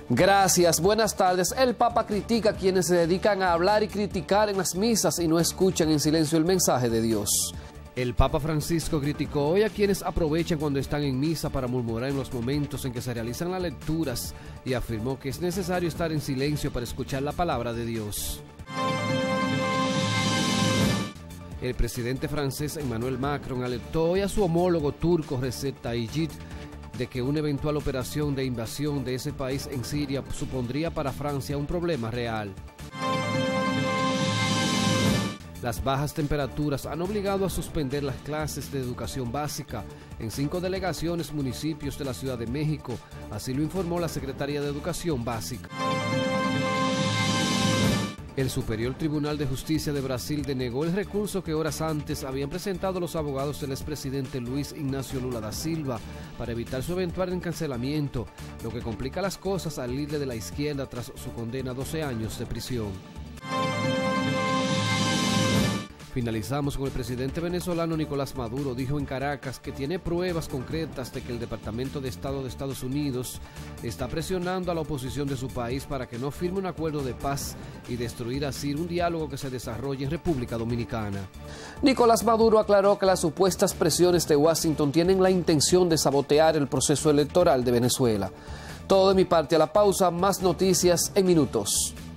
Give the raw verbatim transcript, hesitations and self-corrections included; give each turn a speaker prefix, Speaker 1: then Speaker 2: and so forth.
Speaker 1: Gracias, buenas tardes. El Papa critica a quienes se dedican a hablar y criticar en las misas y no escuchan en silencio el mensaje de Dios.
Speaker 2: El Papa Francisco criticó hoy a quienes aprovechan cuando están en misa para murmurar en los momentos en que se realizan las lecturas y afirmó que es necesario estar en silencio para escuchar la palabra de Dios. El presidente francés Emmanuel Macron alertó hoy a su homólogo turco Recep Tayyip de que una eventual operación de invasión de ese país en Siria supondría para Francia un problema real. Las bajas temperaturas han obligado a suspender las clases de educación básica en cinco delegaciones municipios de la Ciudad de México, así lo informó la Secretaría de Educación Básica. El Superior Tribunal de Justicia de Brasil denegó el recurso que horas antes habían presentado los abogados del expresidente Luis Ignacio Lula da Silva para evitar su eventual encarcelamiento, lo que complica las cosas al líder de la izquierda tras su condena a doce años de prisión. Finalizamos con el presidente venezolano Nicolás Maduro. Dijo en Caracas que tiene pruebas concretas de que el Departamento de Estado de Estados Unidos está presionando a la oposición de su país para que no firme un acuerdo de paz y destruir así un diálogo que se desarrolle en República Dominicana.
Speaker 1: Nicolás Maduro aclaró que las supuestas presiones de Washington tienen la intención de sabotear el proceso electoral de Venezuela. Todo de mi parte, a la pausa, más noticias en minutos.